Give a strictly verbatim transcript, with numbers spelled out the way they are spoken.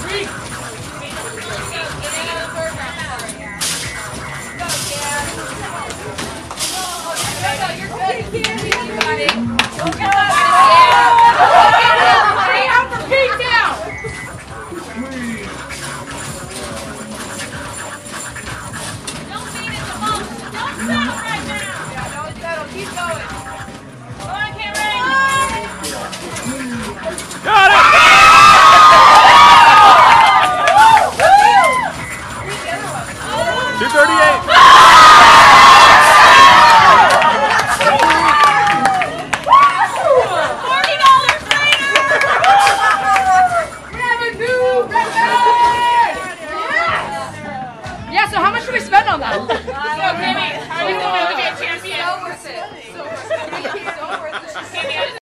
Got it! two thirty-eight. forty dollars later! We have a new record! Yeah, so how much did we spend on that? So, Camy, how are you doing?